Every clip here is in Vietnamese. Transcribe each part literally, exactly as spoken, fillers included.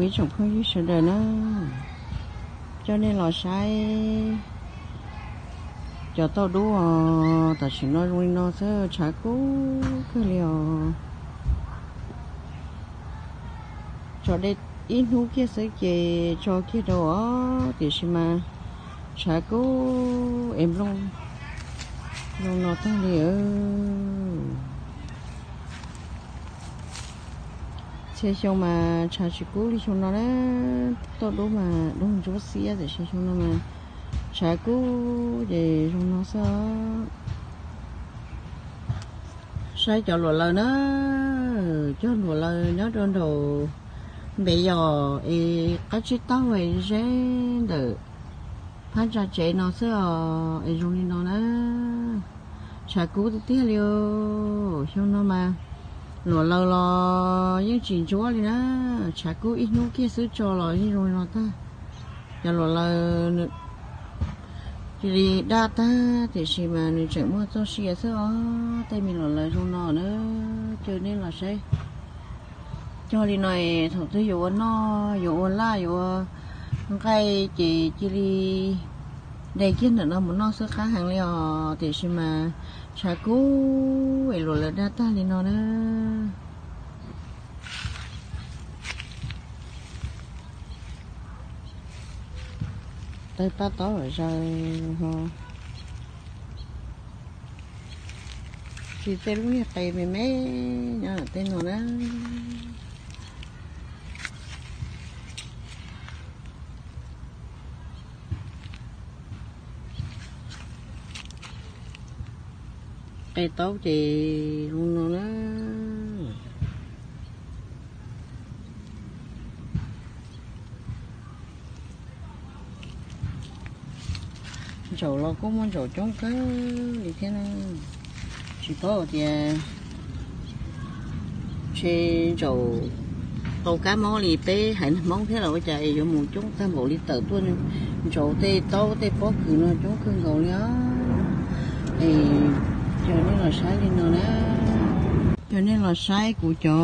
quý chồng không như sự đời nó cho nên là sai cho tao đua ta chỉ nói luôn nó sẽ trả cố cái liều cho đây ít nút kia sẽ về cho kia đó thì mà trả cố em luôn luôn nó tao liều xe xong mà trả chỉ cố đi xong nó đó tao đua mà đúng chút xíu để xe xong nó mà trả cố về xong nó sao sai cho lụa lời nó cho lụa lời nó trên đồ bây giờ e cái chiếc tao về rẽ được phát ra chế nó sẽ ở e trong nó nó trả cố thì tiếc liêu xong nó mà lụa lời lo những chuyện chúa đi đó trả cố ít nút kia xứ cho rồi như rồi nó ta cho lụa lời thì đa ta thì chỉ mà người trẻ mua cho xia sữa tay mình là lời trong nó nữa cho nên là sẽ cho đi này thằng tôi dụ nó dụ la dụ cái chỉ chỉ đi đây kiến là nó muốn nó sẽ khá hàng liò thì chỉ mà trả cú vậy rồi là đa ta đi nó nữa tới ta tối rồi rồi ho thì tên lúc này tay mày mấy nhớ là tên nó đó cây tốt thì luôn nó đó chầu lo cũng muốn chầu trống cá thì thế nào chỉ có thì trên chầu tàu cá mó lì té hẳn món thế là cái chạy vô một chút ta bộ lì tờ tuôn chầu tê tàu tê bó cừ nó chỗ cưng cầu nhá thì cho nên là sai lên nó đó cho nên là sai của chầu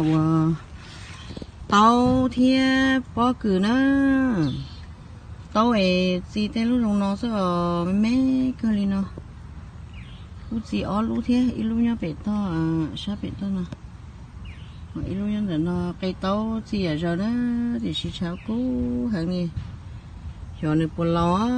tàu thia bó cừ nó tao ấy gì tên lúc trong nó sẽ ở mấy cái gì nó lúc gì ở lúc thế ít lúc nhá bị to à sao bị to nè ít lúc nhá là nó cây tao gì ở rồi đó thì chỉ cháu cú hàng này cho nên buồn lo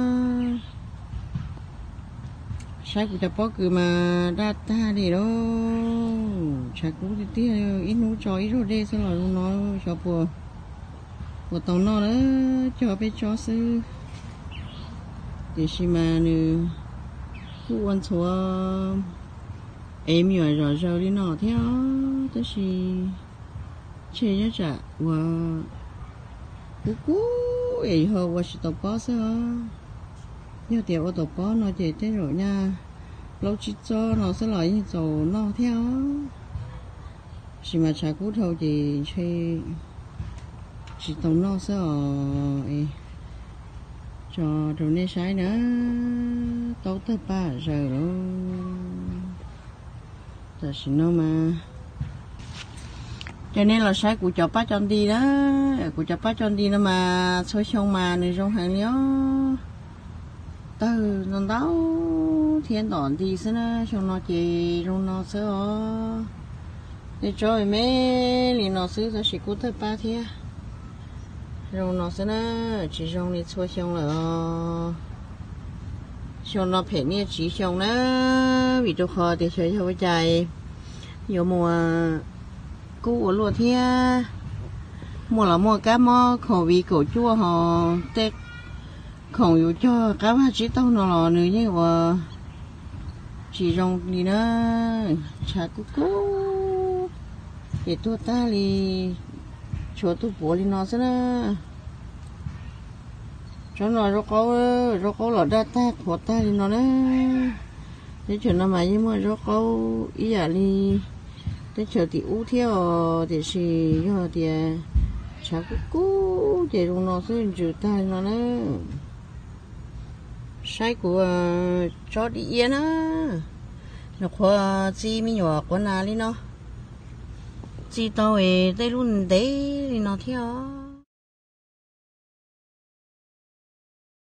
sai của cháu bó cứ mà đa ta đi đó cháu cú thì tí ít lúc cho ít rồi đây sẽ là lúc nó cho buồn của tàu nó đó cho bé cho sư thì xí mà nữa cứ quan chúa em rồi rồi rồi đi nọ theo tới xí chơi nhá chả và cú cú ấy hồi và xí tàu bó sao nhiều tiền ở tàu bó nó chỉ thế rồi nha lâu chỉ cho nó sẽ lại như dầu nó theo xí mà chả cú thâu thì chơi chỉ tàu nó sẽ ở cho rồi nên sai nữa tàu tới ba giờ luôn ta xin nó mà cho nên là sai của cháu ba chọn đi đó của cháu ba chọn đi nó mà xôi xong mà nơi trong hàng nhớ từ nó đau thiên đòn đi sẽ nó xong nó chỉ trong nó sẽ ở để cho mấy liền nó sẽ ta chỉ có tới ba thế rồi nó sẽ nó chỉ trong đi xôi xong là xong nó phải nghe chỉ xong nó vì tôi khó thì chơi cho cái chạy nhiều mùa cũ luôn thế mùa là mùa cá mò khẩu vị cổ chua họ tết khẩu dụ cho cá ba chỉ tao nó lò nữa như mà chỉ trong đi nữa chả cú cú để tôi ta đi cho tôi bỏ đi nó sẽ nó cho nó rau câu rau câu là đa ta của ta đi nó đấy thế chuyện nó mà nhưng mà rau câu ý là đi thế chờ thì u theo thì xì cho thì chả cú cú để luôn nó sẽ chịu ta nó đấy sai của cho đi yên á nó khoa chi mi nhỏ con nào đi nó chi tao ấy đây luôn đấy đi nó theo